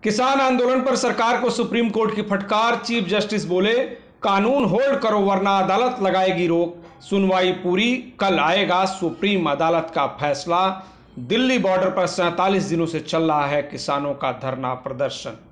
किसान आंदोलन पर सरकार को सुप्रीम कोर्ट की फटकार। चीफ जस्टिस बोले, कानून होल्ड करो वरना अदालत लगाएगी रोक। सुनवाई पूरी, कल आएगा सुप्रीम अदालत का फैसला। दिल्ली बॉर्डर पर 47 दिनों से चल रहा है किसानों का धरना प्रदर्शन।